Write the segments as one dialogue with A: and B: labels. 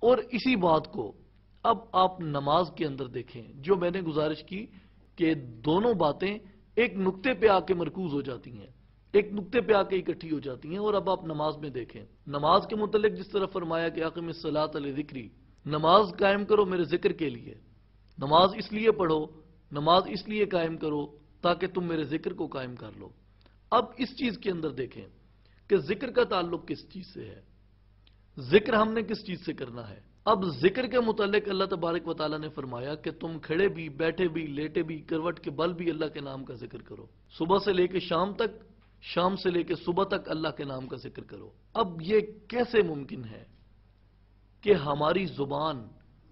A: اور اسی بات کو اب آپ نماز کے اندر دیکھیں، جو میں نے گزارش کی کہ دونوں باتیں ایک نقطے پہ آ کے مرکوز ہو جاتی ہیں، ایک نقطے پہ آ کے اکٹھی ہو جاتی ہیں۔ اور اب آپ نماز میں دیکھیں، نماز کے متعلق جس طرح فرمایا کہ اقم الصلاۃ لذکری، نماز قائم کرو میرے ذکر کے لیے، نماز اس لیے پڑھو، نماز اس لیے قائم کرو تاکہ تم میرے ذکر کو قائم کر لو۔ اب اس چیز کے اندر دیکھیں کہ ذکر کا تعلق کس چیز سے ہے، ذکر ہم نے کس چیز سے کرنا ہے۔ اب ذکر کے متعلق اللہ تبارک و تعالیٰ نے فرمایا کہ تم کھڑے بھی، بیٹھے بھی، لیٹے بھی، کروٹ کے بل بھی اللہ کے نام کا ذکر کرو، صبح سے لے کے شام تک، شام سے لے کے صبح تک اللہ کے نام کا ذکر کرو۔ اب یہ کیسے ممکن ہے کہ ہماری زبان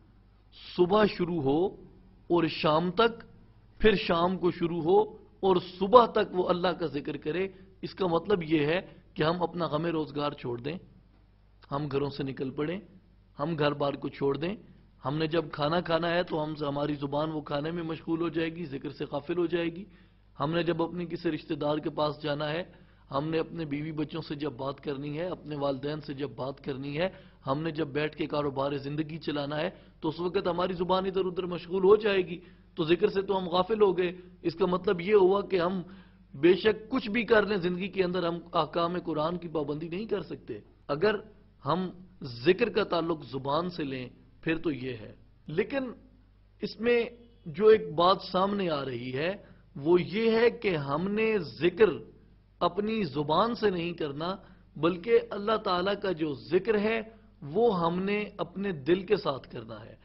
A: صبح شروع ہو اور شام تک، پھر شام کو شروع ہو اور صبح تک وہ اللہ کا ذکر کرے؟ اس کا مطلب یہ ہے کہ ہم اپنا غم روزگار چھوڑ دیں، ہم گھروں سے نکل پڑیں، ہم گھر بار کو چھوڑ دیں، ہم نے جب کھانا کھانا ہے تو ہماری زبان وہ کھانے میں مشغول ہو جائے گی، ذکر سے غافل ہو جائے گی۔ ہم نے جب اپنے کسی رشتہ دار کے پاس جانا ہے، ہم نے اپنے بیوی بچوں سے جب بات کرنی ہے، اپنے والدین سے جب بات کرنی ہے، ہم نے جب بیٹھ کے کاروبار زندگی چلانا ہے، تو اس وقت ہماری زبان ادھر ادھر مشغول ہو جائے گی، تو ذکر سے تو ہم غافل ہو گئے۔ اس کا مطلب یہ ہوا کہ ہم بے شک کچھ بھی کر لیں زندگی کے اندر، ہم احکام قرآن کی پابندی نہیں کر سکتے۔ اگر ہم ذکر کا تعلق زبان سے لیں پھر تو یہ ہے، لیکن اس میں جو ایک بات سامنے آ رہی ہے وہ یہ ہے کہ ہم نے ذکر اپنی زبان سے نہیں کرنا، بلکہ اللہ تعالیٰ کا جو ذکر ہے وہ ہم نے اپنے دل کے ساتھ کرنا ہے۔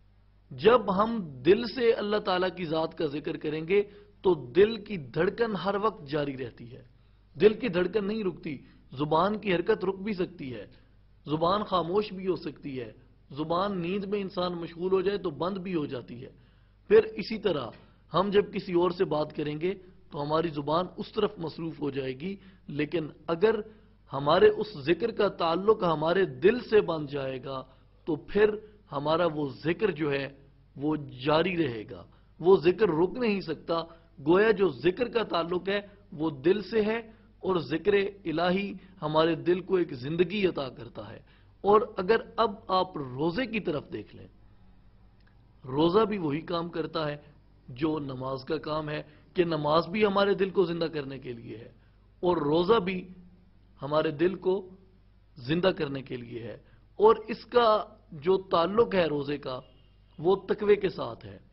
A: جب ہم دل سے اللہ تعالیٰ کی ذات کا ذکر کریں گے تو دل کی دھڑکن ہر وقت جاری رہتی ہے، دل کی دھڑکن نہیں رکتی۔ زبان کی حرکت رک بھی سکتی ہے، زبان خاموش بھی ہو سکتی ہے، زبان نیند میں انسان مشغول ہو جائے تو بند بھی ہو جاتی ہے۔ پھر اسی طرح ہم جب کسی اور سے بات کریں گے تو ہماری زبان اس طرف مصروف ہو جائے گی، لیکن اگر ہمارے اس ذکر کا تعلق ہمارے دل سے بن جائے گا تو پھر ہمارا وہ ذکر جو ہے وہ جاری رہے گا، وہ ذکر رک نہیں سکتا۔ گویا جو ذکر کا تعلق ہے وہ دل سے ہے، اور ذکر الہی ہمارے دل کو ایک زندگی عطا کرتا ہے۔ اور اگر اب آپ روزے کی طرف دیکھ لیں، روزہ بھی وہی کام کرتا ہے جو نماز کا کام ہے، کہ نماز بھی ہمارے دل کو زندہ کرنے کے لیے ہے اور روزہ بھی ہمارے دل کو زندہ کرنے کے لیے ہے، اور اس کا جو تعلق ہے روزے کا وہ تقوی کے ساتھ ہے۔